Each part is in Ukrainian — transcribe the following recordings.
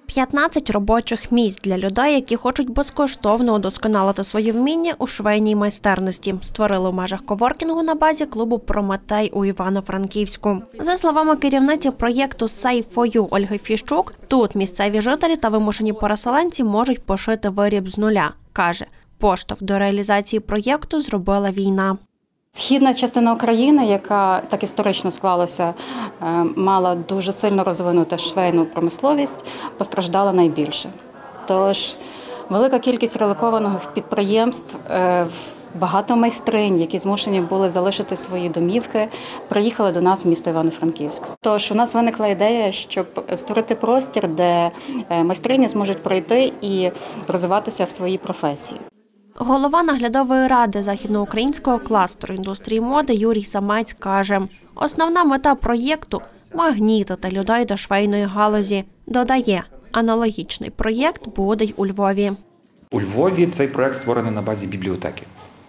15 робочих місць для людей, які хочуть безкоштовно удосконалити свої вміння у швейній майстерності, створили в межах коворкінгу на базі клубу «Прометей» у Івано-Франківську. За словами керівниці проєкту «Save for You» Ольги Фіщук, тут місцеві жителі та вимушені переселенці можуть пошити виріб з нуля. Каже, поштовх до реалізації проєкту зробила війна. Східна частина України, яка так історично склалася, мала дуже сильно розвинуту швейну промисловість, постраждала найбільше. Тож велика кількість релокованих підприємств, багато майстринь, які змушені були залишити свої домівки, приїхали до нас в місто Івано-Франківськ. Тож у нас виникла ідея, щоб створити простір, де майстрині зможуть пройти і розвиватися в своїй професії. Голова наглядової ради західноукраїнського кластеру індустрії моди Юрій Самець каже, основна мета проєкту – магнітити людей до швейної галузі. Додає, аналогічний проєкт буде й у Львові. У Львові цей проєкт створений на базі бібліотеки.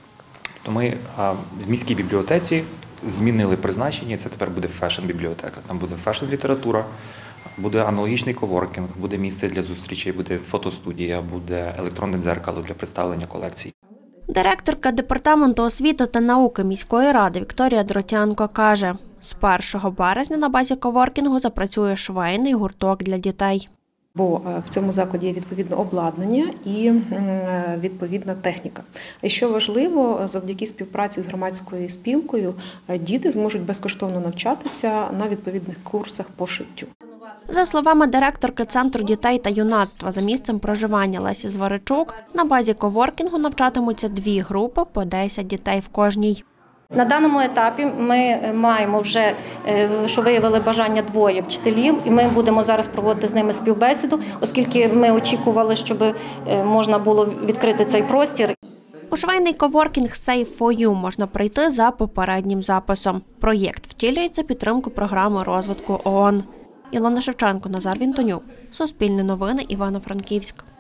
То ми в міській бібліотеці змінили призначення, це тепер буде фешн-бібліотека. Там буде фешн-література, буде аналогічний коворкінг, буде місце для зустрічей, буде фотостудія, буде електронне дзеркало для представлення колекцій. Директорка Департаменту освіти та науки міської ради Вікторія Дротянко каже, з 1 березня на базі коворкінгу запрацює швейний гурток для дітей. Бо в цьому закладі є відповідне обладнання і відповідна техніка. І що важливо, завдяки співпраці з громадською спілкою діти зможуть безкоштовно навчатися на відповідних курсах по шиттю. За словами директорки Центру дітей та юнацтва за місцем проживання Лесі Зваричук, на базі коворкінгу навчатимуться 2 групи по 10 дітей в кожній. На даному етапі ми маємо вже, що виявили бажання 2 вчителів, і ми будемо зараз проводити з ними співбесіду, оскільки ми очікували, щоб можна було відкрити цей простір. У швейний коворкінг «Save for You» можна прийти за попереднім записом. Проєкт втілюється підтримку програми розвитку ООН. Ілона Шевченко, Назар Вінтонюк. Суспільне новини, Івано-Франківськ.